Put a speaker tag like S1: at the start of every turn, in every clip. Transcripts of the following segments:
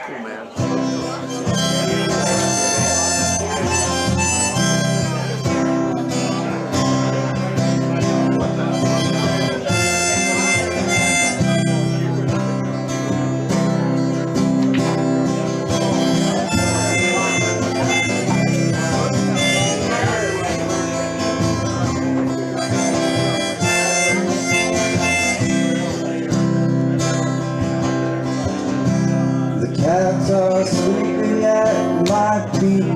S1: Cool, man.
S2: Cats are sleeping at my feet,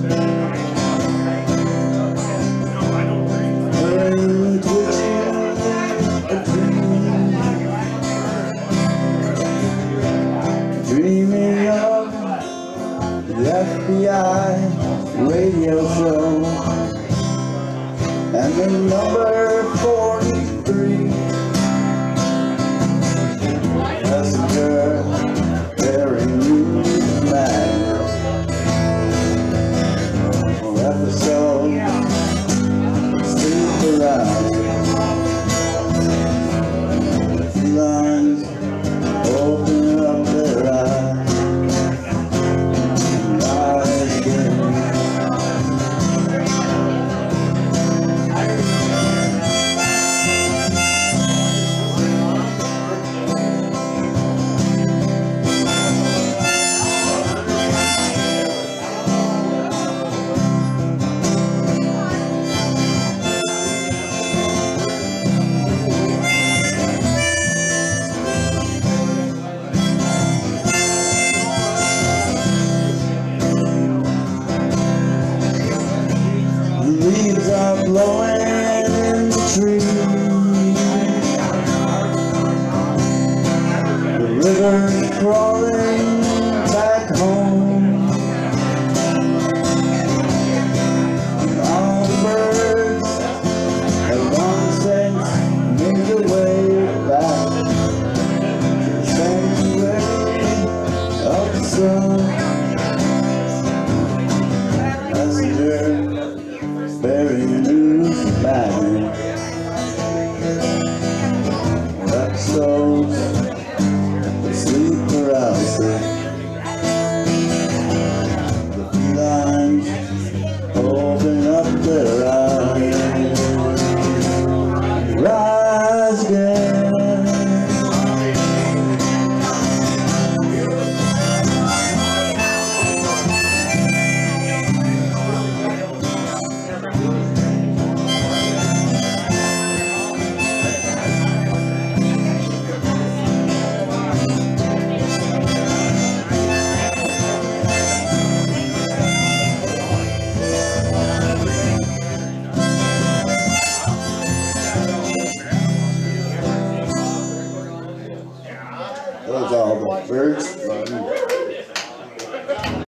S2: purring, twitching a dream, dreaming of the FBI radio show and the number 43 passenger bearing news man for episode sleep around felines open up their eyes and rise again. Leaves are blowing in the trees, the river's crawling back home, and all the birds have long since made their way back to the sanctuary of the sun. Passenger bearing news man, episodes of sleep paralysis, the felines open up their eyes, rise again. Those are all the birds.